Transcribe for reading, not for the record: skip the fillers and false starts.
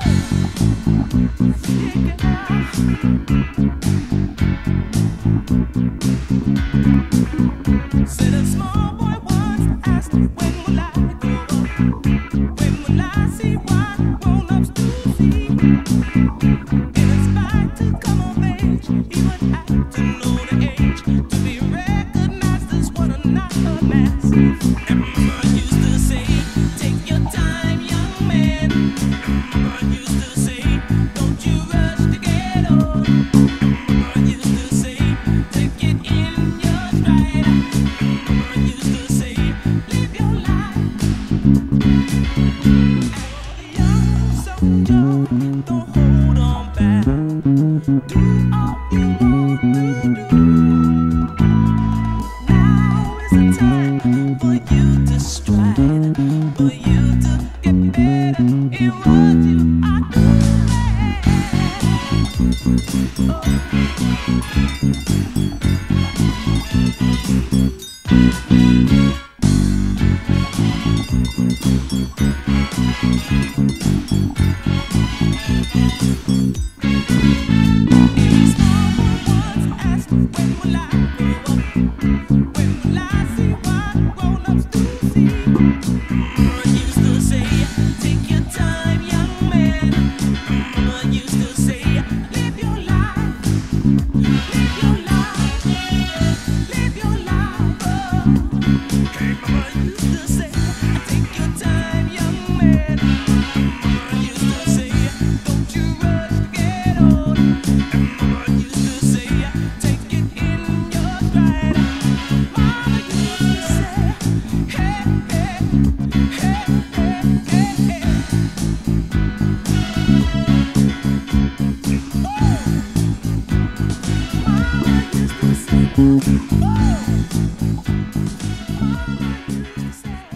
Said a small boy once asked, when will I grow up? When will I see what grown-ups do see? In his fight to come of age, he would have to know the age to be recognized as one and not a mass. And Mama used to say, take your time, young man. And Mama used to say, don't you rush to get old. And Mama used to say, take it in your stride. And Mama used to say, live your life. And young soldier, don't hold on back. Do all you want to do. Now is the time for you to stride, for you to get better in what you are Mama used to say